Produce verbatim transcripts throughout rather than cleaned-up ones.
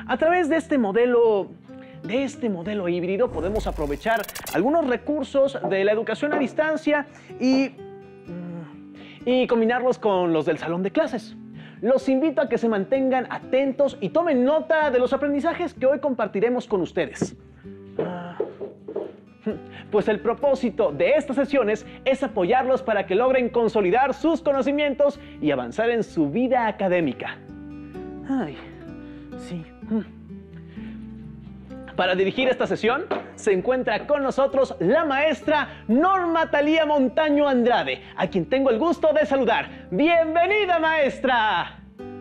A través de este modelo, de este modelo híbrido podemos aprovechar algunos recursos de la educación a distancia y, y combinarlos con los del salón de clases. Los invito a que se mantengan atentos y tomen nota de los aprendizajes que hoy compartiremos con ustedes. Pues el propósito de estas sesiones es apoyarlos para que logren consolidar sus conocimientos y avanzar en su vida académica. Ay, sí. Para dirigir esta sesión se encuentra con nosotros la maestra Norma Talía Montaño Andrade, a quien tengo el gusto de saludar. ¡Bienvenida, maestra!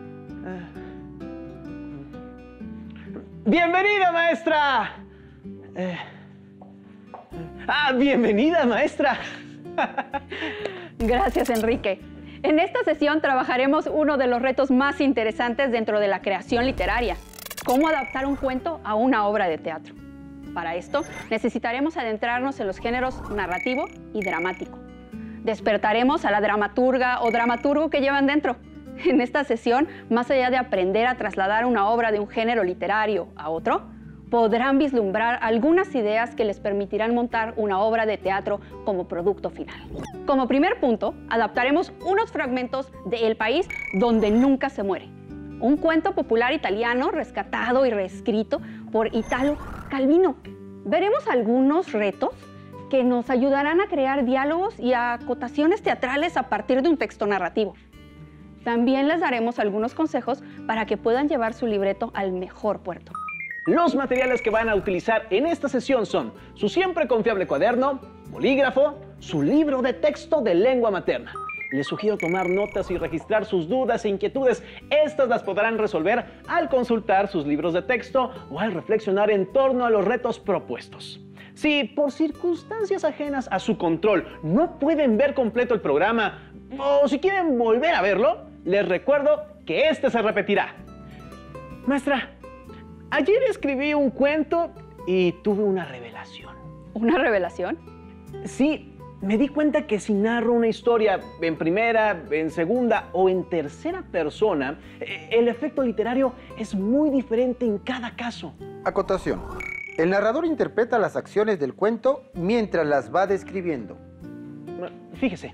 ¡Bienvenida, maestra! Eh... ¡Ah, bienvenida, maestra! Gracias, Enrique. En esta sesión trabajaremos uno de los retos más interesantes dentro de la creación literaria: cómo adaptar un cuento a una obra de teatro. Para esto, necesitaremos adentrarnos en los géneros narrativo y dramático. Despertaremos a la dramaturga o dramaturgo que llevan dentro. En esta sesión, más allá de aprender a trasladar una obra de un género literario a otro, podrán vislumbrar algunas ideas que les permitirán montar una obra de teatro como producto final. Como primer punto, adaptaremos unos fragmentos de El país donde nunca se muere, un cuento popular italiano rescatado y reescrito por Italo Calvino. Veremos algunos retos que nos ayudarán a crear diálogos y acotaciones teatrales a partir de un texto narrativo. También les daremos algunos consejos para que puedan llevar su libreto al mejor puerto. Los materiales que van a utilizar en esta sesión son su siempre confiable cuaderno, bolígrafo, su libro de texto de lengua materna. Les sugiero tomar notas y registrar sus dudas e inquietudes. Estas las podrán resolver al consultar sus libros de texto o al reflexionar en torno a los retos propuestos. Si por circunstancias ajenas a su control no pueden ver completo el programa o si quieren volver a verlo, les recuerdo que este se repetirá. Maestra, ayer escribí un cuento y tuve una revelación. ¿Una revelación? Sí, me di cuenta que si narro una historia en primera, en segunda o en tercera persona, el efecto literario es muy diferente en cada caso. Acotación. El narrador interpreta las acciones del cuento mientras las va describiendo. Fíjese.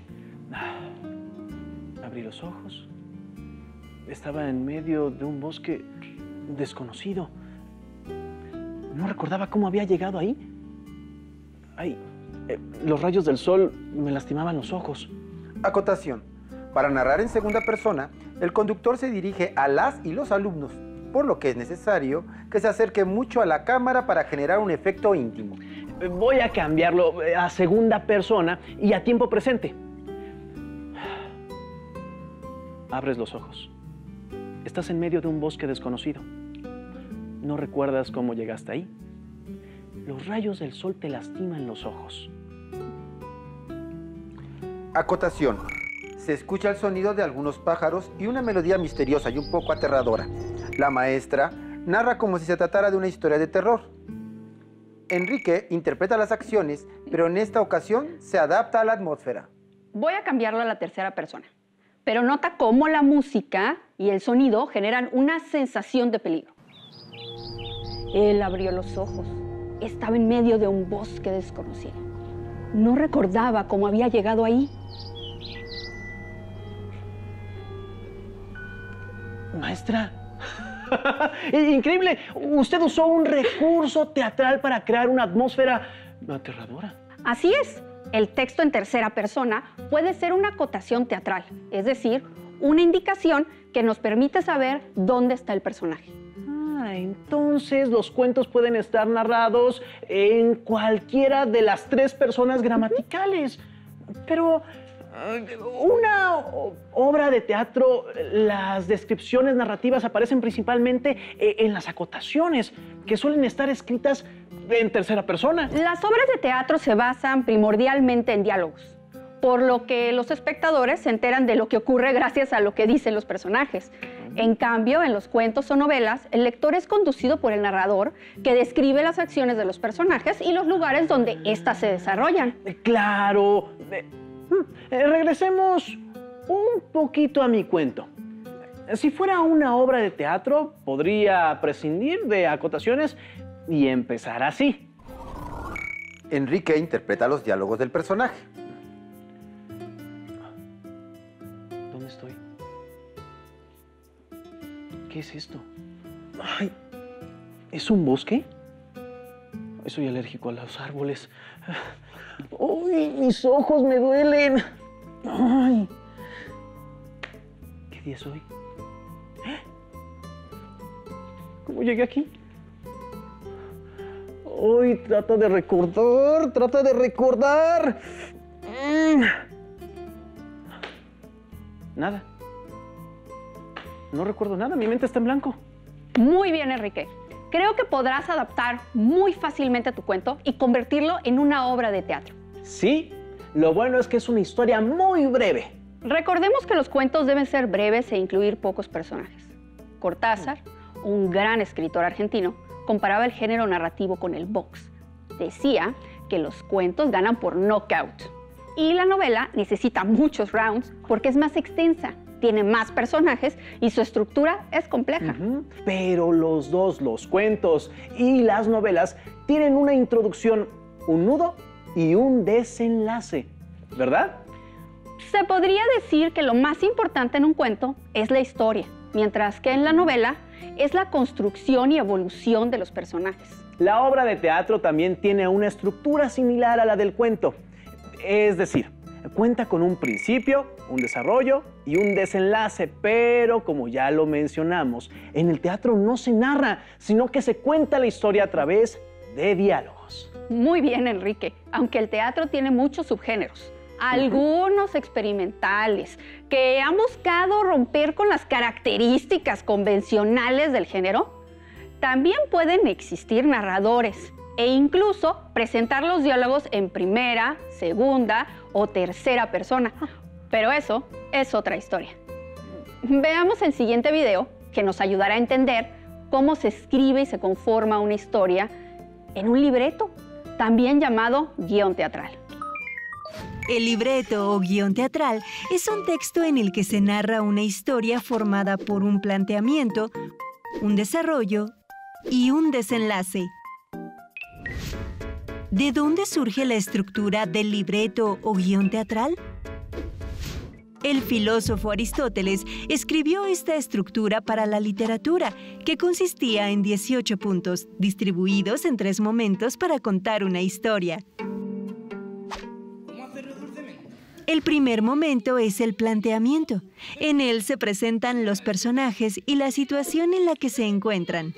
Abrí los ojos. Estaba en medio de un bosque desconocido. No recordaba cómo había llegado ahí. Ay, eh, los rayos del sol me lastimaban los ojos. Acotación. Para narrar en segunda persona, el conductor se dirige a las y los alumnos, por lo que es necesario que se acerque mucho a la cámara para generar un efecto íntimo. Voy a cambiarlo a segunda persona y a tiempo presente. Abres los ojos. Estás en medio de un bosque desconocido. ¿No recuerdas cómo llegaste ahí? Los rayos del sol te lastiman los ojos. Acotación. Se escucha el sonido de algunos pájaros y una melodía misteriosa y un poco aterradora. La maestra narra como si se tratara de una historia de terror. Enrique interpreta las acciones, pero en esta ocasión se adapta a la atmósfera. Voy a cambiarlo a la tercera persona, pero nota cómo la música y el sonido generan una sensación de peligro. Él abrió los ojos. Estaba en medio de un bosque desconocido. No recordaba cómo había llegado ahí. Maestra, increíble. Usted usó un recurso teatral para crear una atmósfera aterradora. Así es. El texto en tercera persona puede ser una acotación teatral, es decir, una indicación que nos permite saber dónde está el personaje. Ah, entonces los cuentos pueden estar narrados en cualquiera de las tres personas gramaticales. Pero una obra de teatro, las descripciones narrativas aparecen principalmente en las acotaciones, que suelen estar escritas en tercera persona. Las obras de teatro se basan primordialmente en diálogos, por lo que los espectadores se enteran de lo que ocurre gracias a lo que dicen los personajes. En cambio, en los cuentos o novelas, el lector es conducido por el narrador, que describe las acciones de los personajes y los lugares donde éstas se desarrollan. Claro. Eh, regresemos un poquito a mi cuento. Si fuera una obra de teatro, podría prescindir de acotaciones y empezar así. Enrique interpreta los diálogos del personaje. ¿Dónde estoy? ¿Qué es esto? Ay, ¿es un bosque? Soy alérgico a los árboles. ¡Uy, mis ojos me duelen! ¡Ay! ¿Qué día es hoy? ¿Cómo llegué aquí? ¡Uy, trata de recordar! ¡Trata de recordar! Mm. Nada. No recuerdo nada, mi mente está en blanco. Muy bien, Enrique. Creo que podrás adaptar muy fácilmente tu cuento y convertirlo en una obra de teatro. Sí, lo bueno es que es una historia muy breve. Recordemos que los cuentos deben ser breves e incluir pocos personajes. Cortázar, un gran escritor argentino, comparaba el género narrativo con el box. Decía que los cuentos ganan por knockout. Y la novela necesita muchos rounds porque es más extensa, tiene más personajes y su estructura es compleja. Uh-huh. Pero los dos, los cuentos y las novelas, tienen una introducción, un nudo y un desenlace, ¿verdad? Se podría decir que lo más importante en un cuento es la historia, mientras que en la novela es la construcción y evolución de los personajes. La obra de teatro también tiene una estructura similar a la del cuento. Es decir, cuenta con un principio, un desarrollo y un desenlace, pero como ya lo mencionamos, en el teatro no se narra, sino que se cuenta la historia a través de diálogos. Muy bien, Enrique, aunque el teatro tiene muchos subgéneros, algunos experimentales, que han buscado romper con las características convencionales del género, también pueden existir narradores e incluso presentar los diálogos en primera, segunda o tercera persona. Pero eso es otra historia. Veamos el siguiente video que nos ayudará a entender cómo se escribe y se conforma una historia en un libreto, también llamado guión teatral. El libreto o guión teatral es un texto en el que se narra una historia formada por un planteamiento, un desarrollo y un desenlace. ¿De dónde surge la estructura del libreto o guión teatral? El filósofo Aristóteles escribió esta estructura para la literatura, que consistía en dieciocho puntos, distribuidos en tres momentos para contar una historia. El primer momento es el planteamiento. En él se presentan los personajes y la situación en la que se encuentran.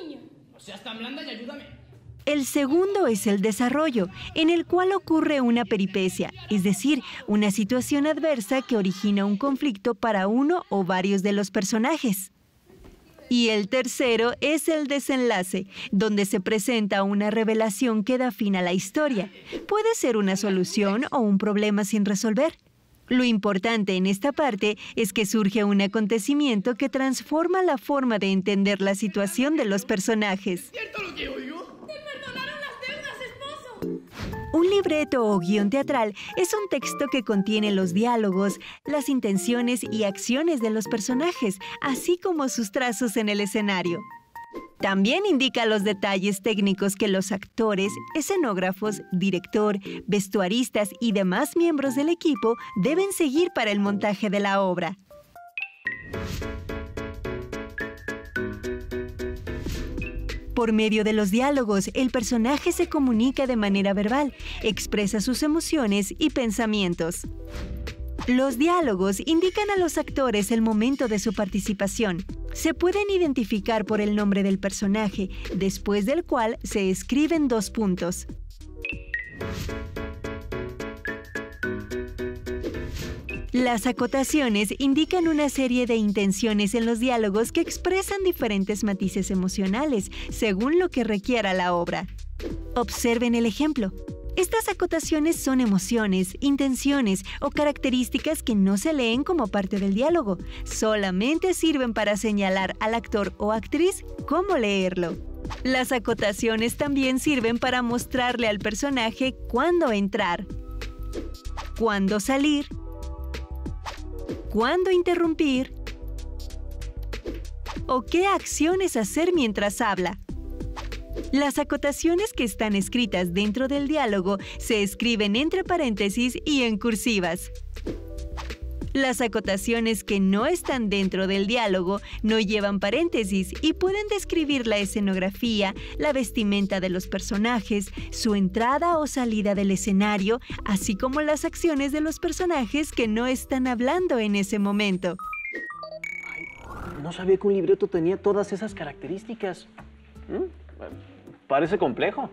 El segundo es el desarrollo, en el cual ocurre una peripecia, es decir, una situación adversa que origina un conflicto para uno o varios de los personajes. Y el tercero es el desenlace, donde se presenta una revelación que da fin a la historia. Puede ser una solución o un problema sin resolver. Lo importante en esta parte es que surge un acontecimiento que transforma la forma de entender la situación de los personajes. ¿Cierto lo que oigo? ¡Te perdonaron las deudas, esposo! Un libreto o guión teatral es un texto que contiene los diálogos, las intenciones y acciones de los personajes, así como sus trazos en el escenario. También indica los detalles técnicos que los actores, escenógrafos, director, vestuaristas y demás miembros del equipo deben seguir para el montaje de la obra. Por medio de los diálogos, el personaje se comunica de manera verbal, expresa sus emociones y pensamientos. Los diálogos indican a los actores el momento de su participación. Se pueden identificar por el nombre del personaje, después del cual se escriben dos puntos. Las acotaciones indican una serie de intenciones en los diálogos que expresan diferentes matices emocionales, según lo que requiera la obra. Observen el ejemplo. Estas acotaciones son emociones, intenciones o características que no se leen como parte del diálogo. Solamente sirven para señalar al actor o actriz cómo leerlo. Las acotaciones también sirven para mostrarle al personaje cuándo entrar, cuándo salir, cuándo interrumpir o qué acciones hacer mientras habla. Las acotaciones que están escritas dentro del diálogo se escriben entre paréntesis y en cursivas. Las acotaciones que no están dentro del diálogo no llevan paréntesis y pueden describir la escenografía, la vestimenta de los personajes, su entrada o salida del escenario, así como las acciones de los personajes que no están hablando en ese momento. Ay, no sabía que un libreto tenía todas esas características. ¿Mm? Parece complejo.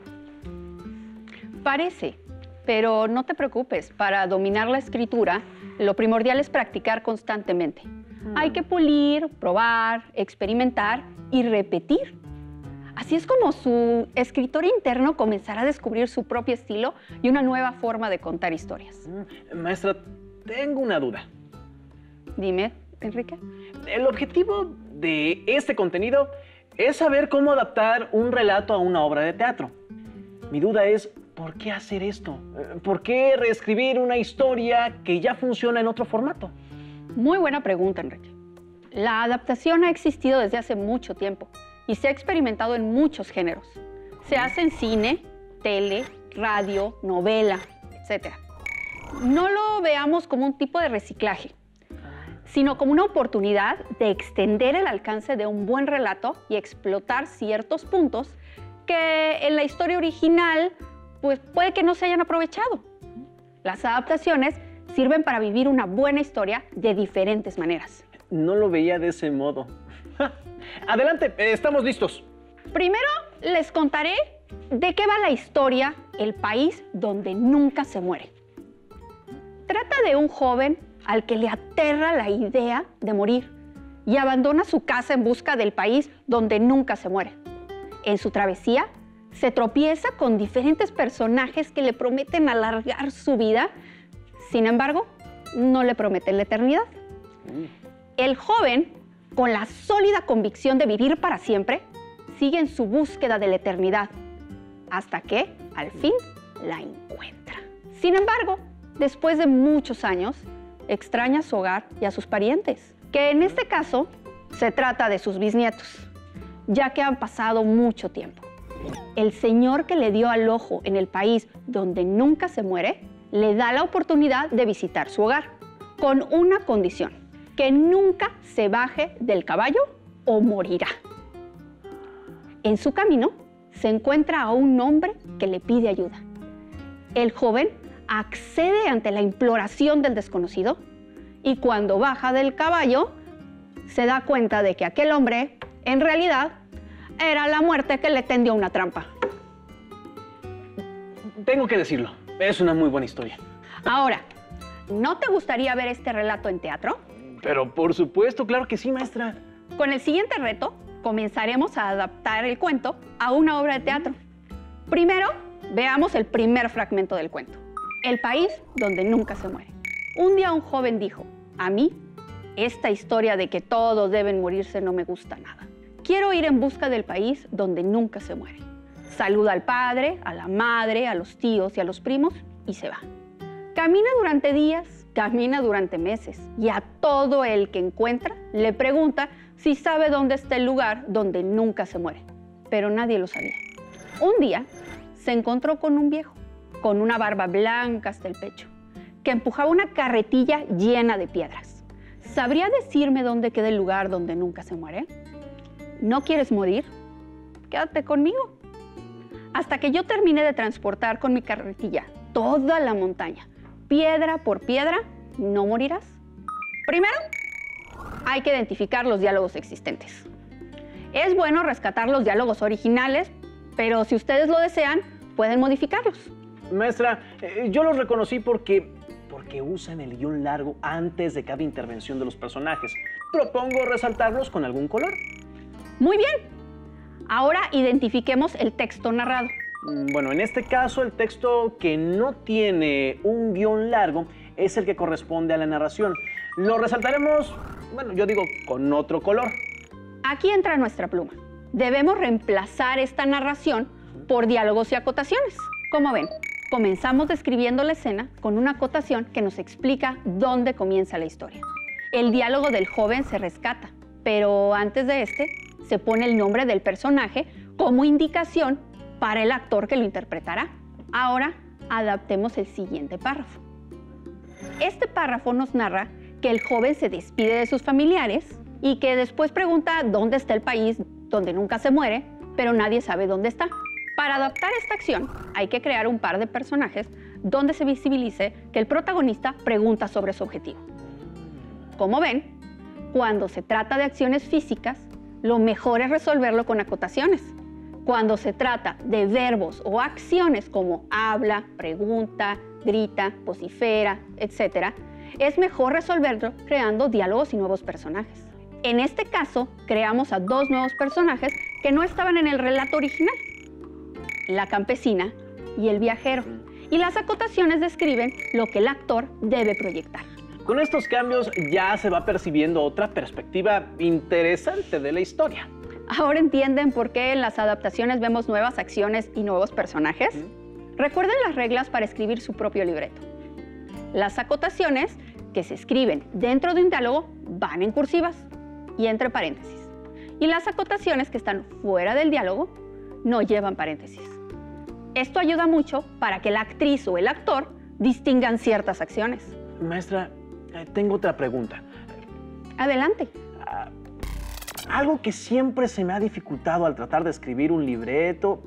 Parece, pero no te preocupes. Para dominar la escritura, lo primordial es practicar constantemente. Hmm. Hay que pulir, probar, experimentar y repetir. Así es como su escritor interno comenzará a descubrir su propio estilo y una nueva forma de contar historias. Hmm. Maestra, tengo una duda. Dime, Enrique. El objetivo de este contenido es saber cómo adaptar un relato a una obra de teatro. Mi duda es, ¿por qué hacer esto? ¿Por qué reescribir una historia que ya funciona en otro formato? Muy buena pregunta, Enrique. La adaptación ha existido desde hace mucho tiempo y se ha experimentado en muchos géneros. Se hace en cine, tele, radio, novela, etcétera. No lo veamos como un tipo de reciclaje, sino como una oportunidad de extender el alcance de un buen relato y explotar ciertos puntos que en la historia original pues puede que no se hayan aprovechado. Las adaptaciones sirven para vivir una buena historia de diferentes maneras. No lo veía de ese modo. Adelante, estamos listos. Primero les contaré de qué va la historia El país donde nunca se muere. Trata de un joven al que le aterra la idea de morir y abandona su casa en busca del país donde nunca se muere. En su travesía, se tropieza con diferentes personajes que le prometen alargar su vida, sin embargo, no le prometen la eternidad. El joven, con la sólida convicción de vivir para siempre, sigue en su búsqueda de la eternidad, hasta que, al fin, la encuentra. Sin embargo, después de muchos años, extraña a su hogar y a sus parientes, que en este caso se trata de sus bisnietos, ya que han pasado mucho tiempo. El señor que le dio al ojo en el país donde nunca se muere, le da la oportunidad de visitar su hogar, con una condición, que nunca se baje del caballo o morirá. En su camino, se encuentra a un hombre que le pide ayuda. El joven accede ante la imploración del desconocido y cuando baja del caballo, se da cuenta de que aquel hombre, en realidad, era la muerte que le tendió una trampa. Tengo que decirlo, es una muy buena historia. Ahora, ¿no te gustaría ver este relato en teatro? Pero por supuesto, claro que sí, maestra. Con el siguiente reto, comenzaremos a adaptar el cuento a una obra de teatro. Primero, veamos el primer fragmento del cuento. El país donde nunca se muere. Un día un joven dijo, a mí, esta historia de que todos deben morirse no me gusta nada. Quiero ir en busca del país donde nunca se muere. Saluda al padre, a la madre, a los tíos y a los primos y se va. Camina durante días, camina durante meses y a todo el que encuentra le pregunta si sabe dónde está el lugar donde nunca se muere. Pero nadie lo sabía. Un día se encontró con un viejo, con una barba blanca hasta el pecho, que empujaba una carretilla llena de piedras. ¿Sabría decirme dónde queda el lugar donde nunca se muere? ¿No quieres morir? Quédate conmigo. Hasta que yo termine de transportar con mi carretilla toda la montaña, piedra por piedra, no morirás. Primero, hay que identificar los diálogos existentes. Es bueno rescatar los diálogos originales, pero si ustedes lo desean, pueden modificarlos. Maestra, eh, yo los reconocí porque, porque usan el guión largo antes de cada intervención de los personajes. Propongo resaltarlos con algún color. Muy bien. Ahora identifiquemos el texto narrado. Bueno, en este caso, el texto que no tiene un guión largo es el que corresponde a la narración. Lo resaltaremos, bueno, yo digo, con otro color. Aquí entra nuestra pluma. Debemos reemplazar esta narración por diálogos y acotaciones. Como ven, comenzamos describiendo la escena con una acotación que nos explica dónde comienza la historia. El diálogo del joven se rescata pero antes de este se pone el nombre del personaje como indicación para el actor que lo interpretará. Ahora adaptemos el siguiente párrafo. Este párrafo nos narra que el joven se despide de sus familiares y que después pregunta dónde está el país donde nunca se muere, pero nadie sabe dónde está. Para adaptar esta acción hay que crear un par de personajes donde se visibilice que el protagonista pregunta sobre su objetivo. Como ven, cuando se trata de acciones físicas, lo mejor es resolverlo con acotaciones. Cuando se trata de verbos o acciones como habla, pregunta, grita, vocifera, etcétera, es mejor resolverlo creando diálogos y nuevos personajes. En este caso, creamos a dos nuevos personajes que no estaban en el relato original: la campesina y el viajero. Y las acotaciones describen lo que el actor debe proyectar. Con estos cambios ya se va percibiendo otra perspectiva interesante de la historia. ¿Ahora entienden por qué en las adaptaciones vemos nuevas acciones y nuevos personajes? ¿Mm? Recuerden las reglas para escribir su propio libreto. Las acotaciones que se escriben dentro de un diálogo van en cursivas y entre paréntesis. Y las acotaciones que están fuera del diálogo no llevan paréntesis. Esto ayuda mucho para que la actriz o el actor distingan ciertas acciones. Maestra, eh, tengo otra pregunta. Adelante. Uh, algo que siempre se me ha dificultado al tratar de escribir un libreto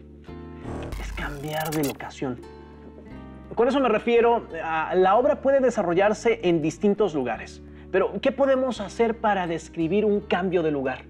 es cambiar de locación. Con eso me refiero a la obra puede desarrollarse en distintos lugares. Pero, ¿qué podemos hacer para describir un cambio de lugar?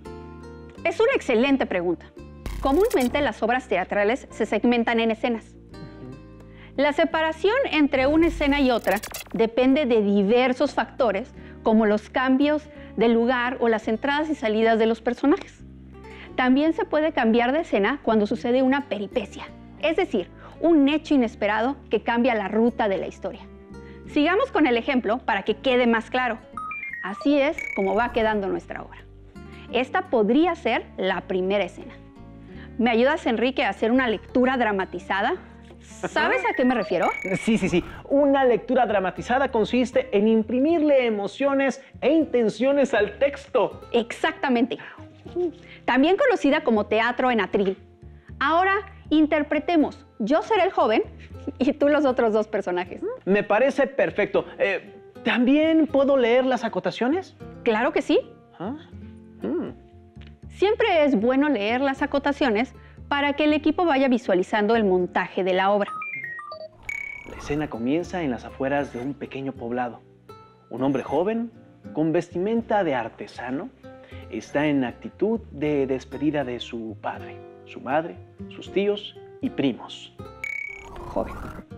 Es una excelente pregunta. Comúnmente las obras teatrales se segmentan en escenas. La separación entre una escena y otra depende de diversos factores, como los cambios de lugar o las entradas y salidas de los personajes. También se puede cambiar de escena cuando sucede una peripecia, es decir, un hecho inesperado que cambia la ruta de la historia. Sigamos con el ejemplo para que quede más claro. Así es como va quedando nuestra obra. Esta podría ser la primera escena. ¿Me ayudas, Enrique, a hacer una lectura dramatizada? ¿Sabes a qué me refiero? Sí, sí, sí. Una lectura dramatizada consiste en imprimirle emociones e intenciones al texto. Exactamente. También conocida como teatro en atril. Ahora interpretemos. Yo seré el joven y tú los otros dos personajes. Me parece perfecto. Eh, ¿También puedo leer las acotaciones? Claro que sí. ¿Ah? Mm. Siempre es bueno leer las acotaciones para que el equipo vaya visualizando el montaje de la obra. La escena comienza en las afueras de un pequeño poblado. Un hombre joven, con vestimenta de artesano, está en actitud de despedida de su padre, su madre, sus tíos y primos. Joven.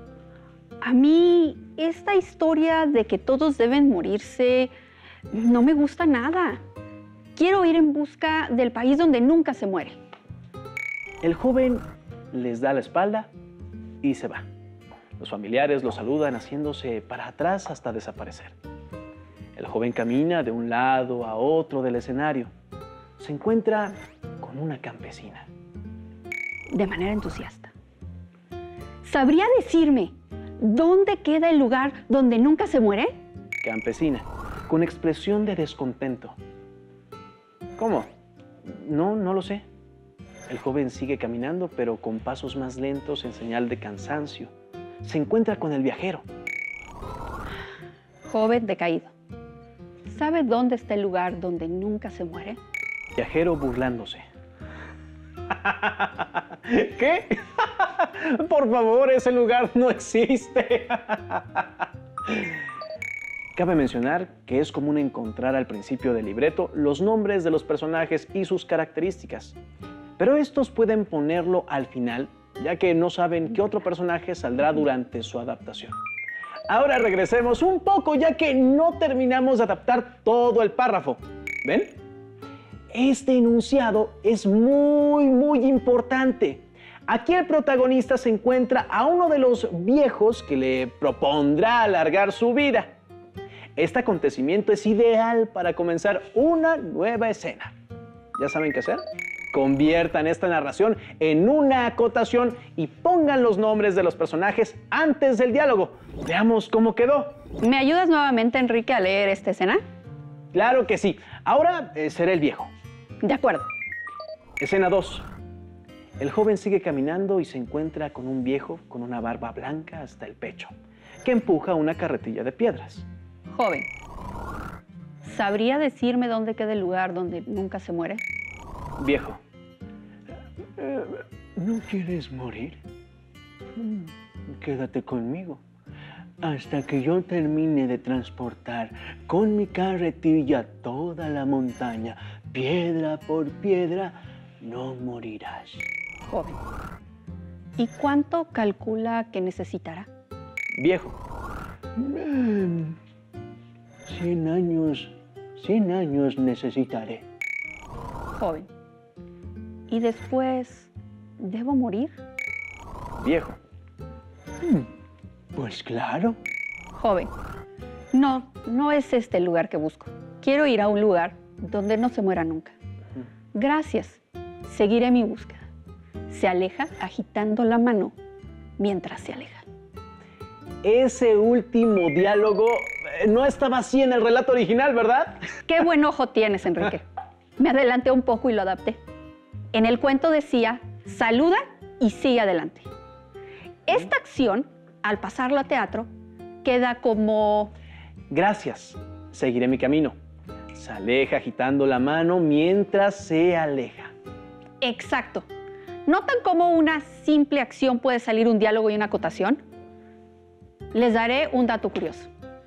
A mí, esta historia de que todos deben morirse no me gusta nada. Quiero ir en busca del país donde nunca se muere. El joven les da la espalda y se va. Los familiares lo saludan haciéndose para atrás hasta desaparecer. El joven camina de un lado a otro del escenario. Se encuentra con una campesina. De manera entusiasta. ¿Sabría decirme dónde queda el lugar donde nunca se muere? Campesina, con expresión de descontento. ¿Cómo? No, no lo sé. El joven sigue caminando, pero con pasos más lentos en señal de cansancio. Se encuentra con el viajero. Joven decaído. ¿Sabe dónde está el lugar donde nunca se muere? Viajero burlándose. ¿Qué? Por favor, ese lugar no existe. Cabe mencionar que es común encontrar al principio del libreto los nombres de los personajes y sus características. Pero estos pueden ponerlo al final, ya que no saben qué otro personaje saldrá durante su adaptación. Ahora regresemos un poco, ya que no terminamos de adaptar todo el párrafo. ¿Ven? Este enunciado es muy, muy importante. Aquí el protagonista se encuentra a uno de los viejos que le propondrá alargar su vida. Este acontecimiento es ideal para comenzar una nueva escena. ¿Ya saben qué hacer? Conviertan esta narración en una acotación y pongan los nombres de los personajes antes del diálogo. Veamos cómo quedó. ¿Me ayudas nuevamente, Enrique, a leer esta escena? Claro que sí. Ahora eh, será el viejo. De acuerdo. Escena dos. El joven sigue caminando y se encuentra con un viejo con una barba blanca hasta el pecho, que empuja una carretilla de piedras. Joven, ¿sabría decirme dónde queda el lugar donde nunca se muere? Viejo. Eh, ¿No quieres morir? Quédate conmigo hasta que yo termine de transportar con mi carretilla toda la montaña, piedra por piedra, no morirás. Joven, ¿y cuánto calcula que necesitará? Viejo. Cien años, cien años necesitaré. Joven, ¿y después debo morir? Viejo. Pues claro. Joven, no, no es este el lugar que busco. Quiero ir a un lugar donde no se muera nunca. Gracias, seguiré mi búsqueda. Se aleja agitando la mano mientras se aleja. Ese último diálogo eh, no estaba así en el relato original, ¿verdad? Qué buen ojo tienes, Enrique. Me adelanté un poco y lo adapté. En el cuento decía, saluda y sigue adelante. Esta acción, al pasarlo a teatro, queda como... Gracias, seguiré mi camino. Se aleja agitando la mano mientras se aleja. Exacto. ¿Notan cómo una simple acción puede salir un diálogo y una acotación? Les daré un dato curioso.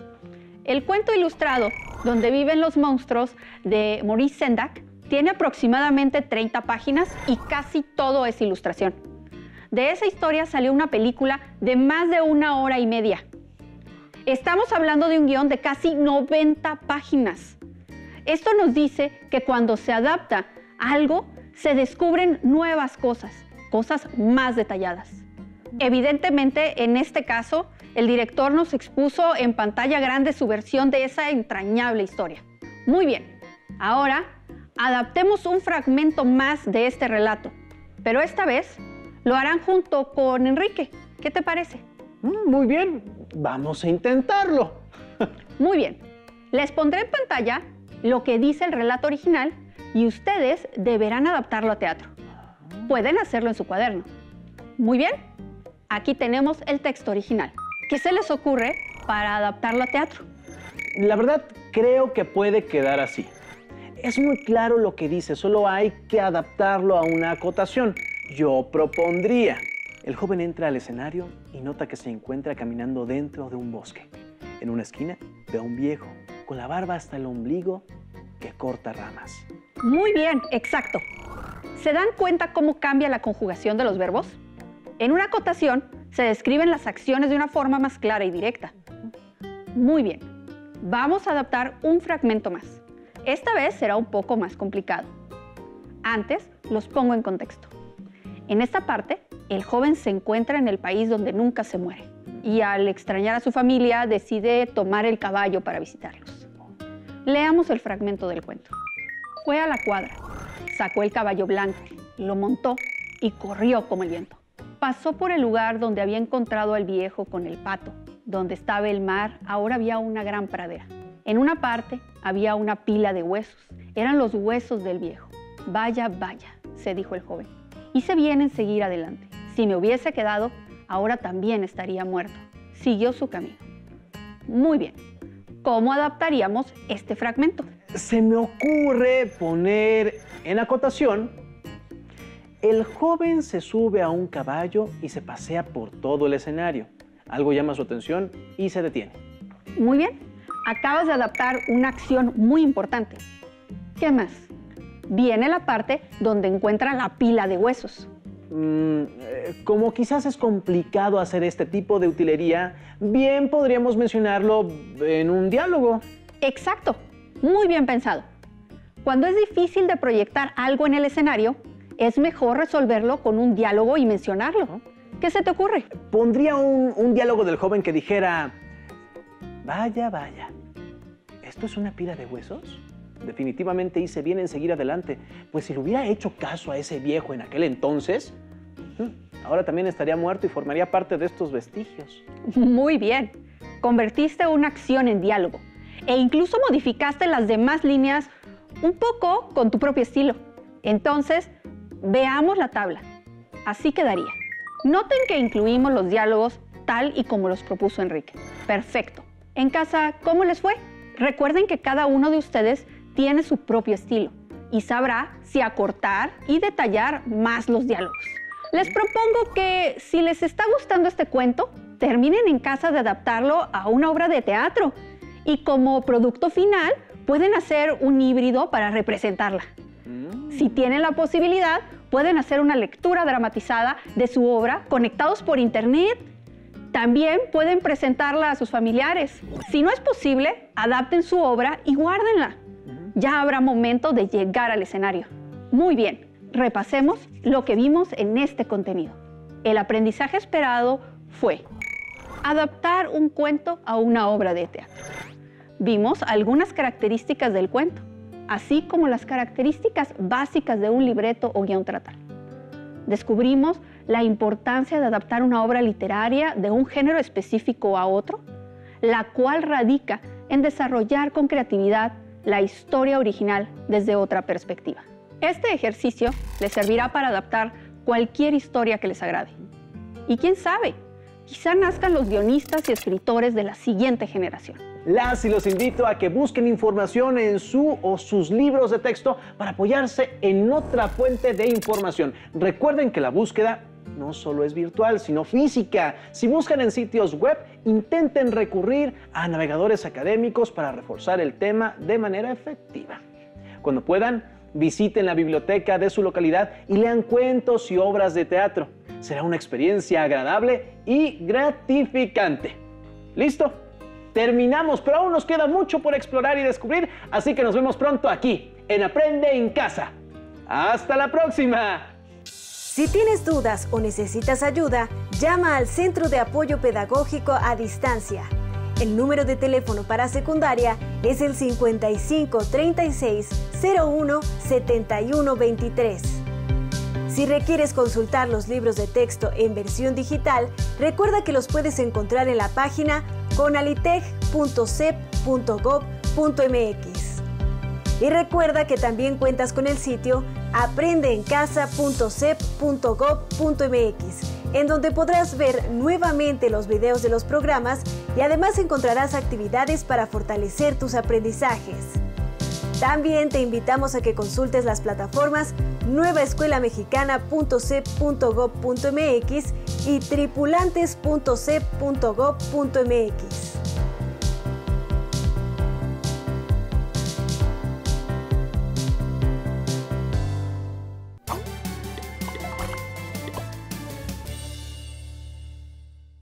El cuento ilustrado, donde viven los monstruos, de Maurice Sendak, tiene aproximadamente treinta páginas y casi todo es ilustración. De esa historia salió una película de más de una hora y media. Estamos hablando de un guión de casi noventa páginas. Esto nos dice que cuando se adapta algo, se descubren nuevas cosas, cosas más detalladas. Evidentemente, en este caso, el director nos expuso en pantalla grande su versión de esa entrañable historia. Muy bien, ahora adaptemos un fragmento más de este relato, pero esta vez lo harán junto con Enrique. ¿Qué te parece? Muy bien, vamos a intentarlo. Muy bien, les pondré en pantalla lo que dice el relato original y ustedes deberán adaptarlo a teatro. Pueden hacerlo en su cuaderno. Muy bien, aquí tenemos el texto original. ¿Qué se les ocurre para adaptarlo a teatro? La verdad, creo que puede quedar así. Es muy claro lo que dice, solo hay que adaptarlo a una acotación. Yo propondría. El joven entra al escenario y nota que se encuentra caminando dentro de un bosque. En una esquina ve a un viejo con la barba hasta el ombligo que corta ramas. Muy bien, exacto. ¿Se dan cuenta cómo cambia la conjugación de los verbos? En una acotación se describen las acciones de una forma más clara y directa. Muy bien, vamos a adaptar un fragmento más. Esta vez será un poco más complicado. Antes, los pongo en contexto. En esta parte, el joven se encuentra en el país donde nunca se muere y al extrañar a su familia decide tomar el caballo para visitarlos. Leamos el fragmento del cuento. Fue a la cuadra, sacó el caballo blanco, lo montó y corrió como el viento. Pasó por el lugar donde había encontrado al viejo con el pato. Donde estaba el mar, ahora había una gran pradera. En una parte había una pila de huesos. Eran los huesos del viejo. Vaya, vaya, se dijo el joven. Hice bien en seguir adelante. Si me hubiese quedado, ahora también estaría muerto. Siguió su camino. Muy bien. ¿Cómo adaptaríamos este fragmento? Se me ocurre poner en acotación: el joven se sube a un caballo y se pasea por todo el escenario. Algo llama su atención y se detiene. Muy bien. Acabas de adaptar una acción muy importante. ¿Qué más? Viene la parte donde encuentra la pila de huesos. Mm, eh, como quizás es complicado hacer este tipo de utilería, bien podríamos mencionarlo en un diálogo. Exacto. Muy bien pensado. Cuando es difícil de proyectar algo en el escenario, es mejor resolverlo con un diálogo y mencionarlo. ¿Qué se te ocurre? Pondría un, un diálogo del joven que dijera: vaya, vaya, ¿esto es una pila de huesos? Definitivamente hice bien en seguir adelante, pues si le hubiera hecho caso a ese viejo en aquel entonces, ahora también estaría muerto y formaría parte de estos vestigios. Muy bien. Convertiste una acción en diálogo. e incluso modificaste las demás líneas un poco con tu propio estilo. Entonces, veamos la tabla. Así quedaría. Noten que incluimos los diálogos tal y como los propuso Enrique. Perfecto. En casa, ¿cómo les fue? Recuerden que cada uno de ustedes tiene su propio estilo y sabrá si acortar y detallar más los diálogos. Les propongo que si les está gustando este cuento, terminen en casa de adaptarlo a una obra de teatro y como producto final pueden hacer un híbrido para representarla. Si tienen la posibilidad, pueden hacer una lectura dramatizada de su obra conectados por internet. También pueden presentarla a sus familiares. Si no es posible, adapten su obra y guárdenla. Ya habrá momento de llegar al escenario. Muy bien, repasemos lo que vimos en este contenido. El aprendizaje esperado fue adaptar un cuento a una obra de teatro. Vimos algunas características del cuento, así como las características básicas de un libreto o guión teatral. Descubrimos la importancia de adaptar una obra literaria de un género específico a otro, la cual radica en desarrollar con creatividad la historia original desde otra perspectiva. Este ejercicio les servirá para adaptar cualquier historia que les agrade. Y quién sabe, quizá nazcan los guionistas y escritores de la siguiente generación. Las y los invito a que busquen información en su o sus libros de texto para apoyarse en otra fuente de información. Recuerden que la búsqueda no solo es virtual, sino física. Si buscan en sitios web, intenten recurrir a navegadores académicos para reforzar el tema de manera efectiva. Cuando puedan, visiten la biblioteca de su localidad y lean cuentos y obras de teatro. Será una experiencia agradable y gratificante. ¿Listo? Terminamos, pero aún nos queda mucho por explorar y descubrir, así que nos vemos pronto aquí, en Aprende en Casa. ¡Hasta la próxima! Si tienes dudas o necesitas ayuda, llama al Centro de Apoyo Pedagógico a Distancia. El número de teléfono para secundaria es el cincuenta y cinco treinta y seis cero uno setenta y uno veintitrés. Si requieres consultar los libros de texto en versión digital, recuerda que los puedes encontrar en la página conaliteg punto cep punto gob punto mx. Y recuerda que también cuentas con el sitio aprende en casa punto cep punto gob punto mx, en donde podrás ver nuevamente los videos de los programas y además encontrarás actividades para fortalecer tus aprendizajes. También te invitamos a que consultes las plataformas nueva escuela mexicana punto cep punto gob punto mx y tripulantes punto cep punto gob punto mx.